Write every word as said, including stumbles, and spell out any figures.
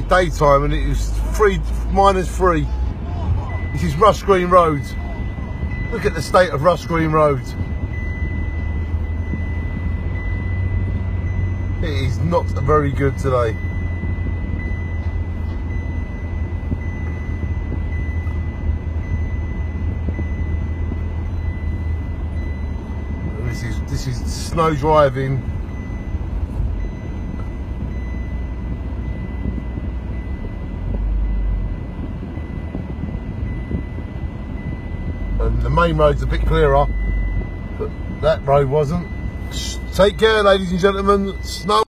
daytime and it was three, minus three. This is Russ Green Road. Look at the state of Russ Green Road. It is not very good today. This is this is snow driving. And the main road's a bit clearer, but that road wasn't. Take care, ladies and gentlemen. Snow